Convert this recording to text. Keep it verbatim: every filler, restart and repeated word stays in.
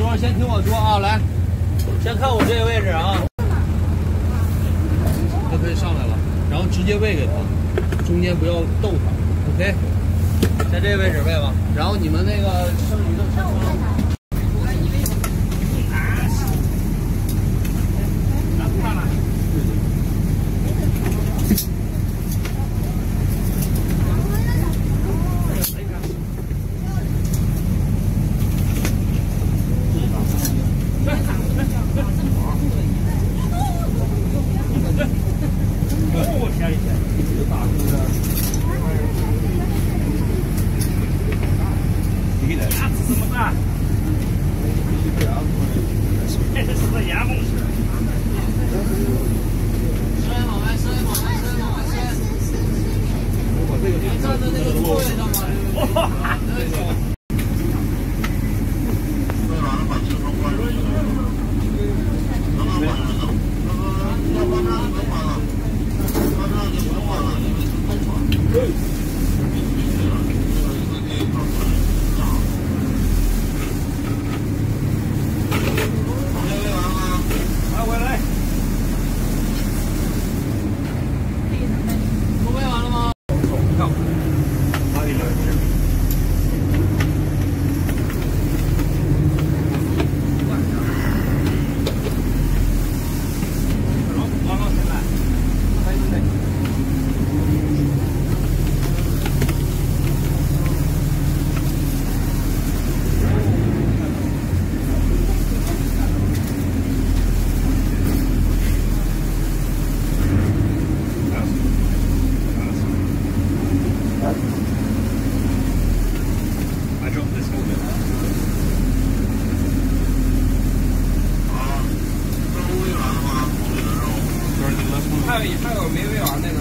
儿先听我说啊，来，先看我这个位置啊，它可以上来了，然后直接喂给它，中间不要逗它 ，OK， 在这个位置喂吧。然后你们那个剩余的车车。 还有还有没喂完那个。